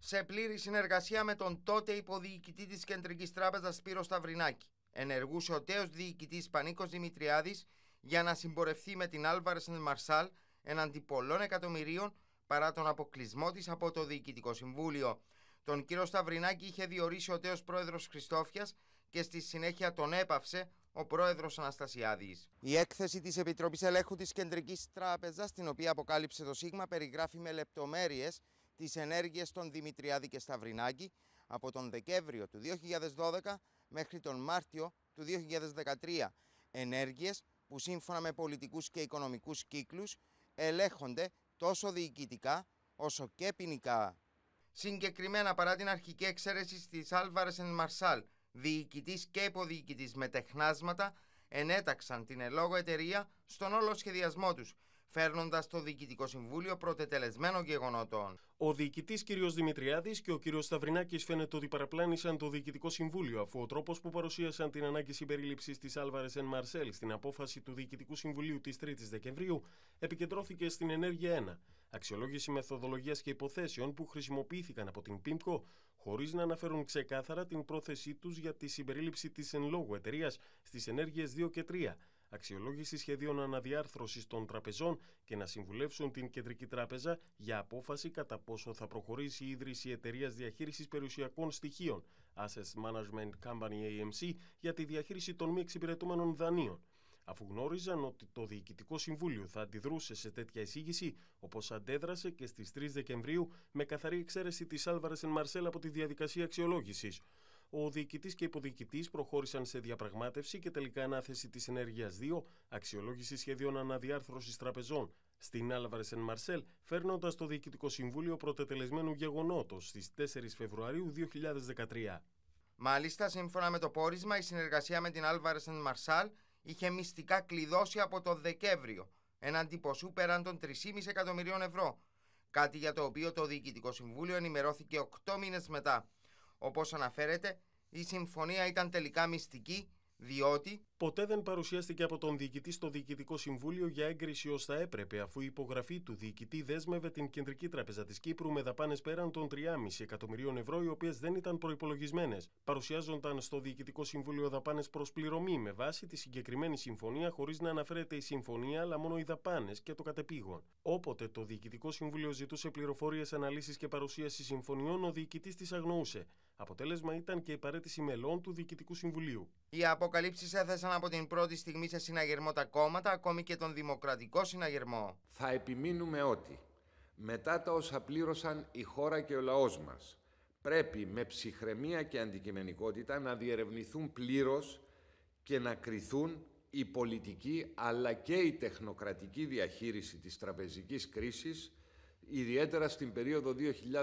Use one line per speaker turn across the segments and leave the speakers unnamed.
σε πλήρη συνεργασία με τον τότε υποδιοικητή της Κεντρικής Τράπεζας Σπύρο Σταυρινάκη, ενεργούσε ο τέος διοικητής Πανίκος Δημητριάδης για να συμπορευθεί με την Άλβαρες & Μαρσάλ εναντί πολλών εκατομμυρίων παρά τον αποκλεισμό της από το Διοικητικό Συμβούλιο. Τον κύριο Σταυρινάκη είχε διορίσει ο τέος πρόεδρος Χριστόφιας και στη συνέχεια τον έπαυσε ο πρόεδρος Αναστασιάδης. Η έκθεση της Επιτροπής Ελέγχου της Κεντρικής Τράπεζας, την οποία αποκάλυψε το ΣΥΓΜΑ, περιγράφει με λεπτομέρειες τις ενέργειες των Δημητριάδη και Σταυρινάκη από τον Δεκέμβριο του 2012 μέχρι τον Μάρτιο του 2013. Ενέργειες που σύμφωνα με πολιτικούς και οικονομικούς κύκλους ελέγχονται τόσο διοικητικά όσο και ποινικά. Συγκεκριμένα, παρά την αρχική εξαίρεση της Άλβαρες & Μαρσάλ, διοικητής και υποδιοικητής με τεχνάσματα ενέταξαν την ελόγω εταιρεία στον όλο σχεδιασμό τους, φέρνοντας το Διοικητικό Συμβούλιο πρωτετελεσμένο γεγονότων.
Ο διοικητής κ. Δημητριάδης και ο κ. Σταυρινάκης φαίνεται ότι παραπλάνησαν το Διοικητικό Συμβούλιο, αφού ο τρόπος που παρουσίασαν την ανάγκη συμπερίληψης της Άλβαρες & Μαρσέλ στην απόφαση του Διοικητικού Συμβουλίου της 3ης Δεκεμβρίου επικεντρώθηκε στην ενέργεια 1, αξιολόγηση μεθοδολογίας και υποθέσεων που χρησιμοποιήθηκαν από την ΠΙΜΚΟ, χωρίς να αναφέρουν ξεκάθαρα την πρόθεσή τους για τη συμπερίληψη της εν λόγω εταιρείας στις ενέργειες 2 και 3. Αξιολόγηση σχεδίων αναδιάρθρωσης των τραπεζών και να συμβουλεύσουν την Κεντρική Τράπεζα για απόφαση κατά πόσο θα προχωρήσει η ίδρυση εταιρείας διαχείρισης περιουσιακών στοιχείων, Assets Management Company AMC, για τη διαχείριση των μη εξυπηρετούμενων δανείων. Αφού γνώριζαν ότι το Διοικητικό Συμβούλιο θα αντιδρούσε σε τέτοια εισήγηση, όπως αντέδρασε και στις 3 Δεκεμβρίου με καθαρή εξαίρεση της Άλβαρες & Μαρσέλ από τη διαδικασία αξιολόγησης. Ο διοικητής και υποδιοικητής προχώρησαν σε διαπραγμάτευση και τελικά ανάθεση της ενέργειας 2, αξιολόγηση σχεδίων αναδιάρθρωσης τραπεζών στην Άλβαρες & Μαρσέλ, φέρνοντας το Διοικητικό Συμβούλιο πρωτετελεσμένου γεγονότος στις 4 Φεβρουαρίου 2013.
Μάλιστα, σύμφωνα με το πόρισμα, η συνεργασία με την Άλβαρες & Μαρσάλ είχε μυστικά κλειδώσει από το Δεκέμβριο έναντι ποσού πέραν των 3,5 εκατομμυρίων ευρώ, κάτι για το οποίο το Διοικητικό Συμβούλιο ενημερώθηκε 8 μήνες μετά. Όπως αναφέρεται, η συμφωνία ήταν τελικά μυστική, διότι
ποτέ δεν παρουσιάστηκε από τον διοικητή στο Διοικητικό Συμβούλιο για έγκριση ως θα έπρεπε, αφού η υπογραφή του διοικητή δέσμευε την Κεντρική Τράπεζα της Κύπρου με δαπάνες πέραν των 3,5 εκατομμυρίων ευρώ, οι οποίες δεν ήταν προϋπολογισμένες. Παρουσιάζονταν στο Διοικητικό Συμβούλιο δαπάνες προς πληρωμή με βάση τη συγκεκριμένη συμφωνία, χωρίς να αναφέρεται η συμφωνία, αλλά μόνο οι δαπάνες και το κατεπήγον. Όποτε το Διοικητικό Συμβούλιο ζητούσε πληροφορίες, αναλύσεις και παρουσίαση συμφωνιών, ο διοικητής τις αγνοούσε. Αποτέλεσμα ήταν και η παραίτηση μελών του Διοικητικού Συμβουλίου.
Οι αποκαλύψεις έθεσαν από την πρώτη στιγμή σε συναγερμό τα κόμματα, ακόμη και τον Δημοκρατικό Συναγερμό.
Θα επιμείνουμε ότι μετά τα όσα πλήρωσαν η χώρα και ο λαός μας, πρέπει με ψυχραιμία και αντικειμενικότητα να διερευνηθούν πλήρως και να κριθούν η πολιτική αλλά και η τεχνοκρατική διαχείριση της τραπεζικής κρίσης, ιδιαίτερα στην περίοδο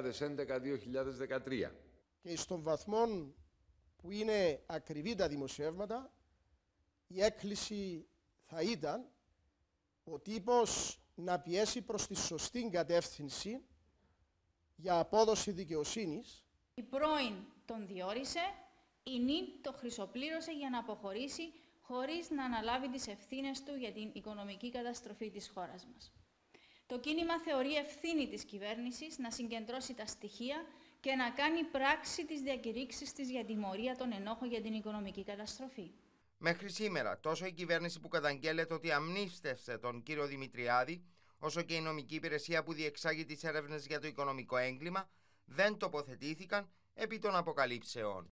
2011-2013.
Και στον βαθμό που είναι ακριβή τα δημοσιεύματα, η έκκληση θα ήταν ο τύπος να πιέσει προς τη σωστή κατεύθυνση για απόδοση δικαιοσύνης.
Η πρώην τον διόρισε, η νυν το χρυσοπλήρωσε για να αποχωρήσει χωρίς να αναλάβει τις ευθύνες του για την οικονομική καταστροφή της χώρας μας. Το κίνημα θεωρεί ευθύνη της κυβέρνησης να συγκεντρώσει τα στοιχεία και να κάνει πράξη τις διακηρύξεις της για τιμωρία των ενόχων για την οικονομική καταστροφή.
Μέχρι σήμερα, τόσο η κυβέρνηση που καταγγέλλεται ότι αμνίστευσε τον κύριο Δημητριάδη, όσο και η νομική υπηρεσία που διεξάγει τις έρευνες για το οικονομικό έγκλημα, δεν τοποθετήθηκαν επί των αποκαλύψεων.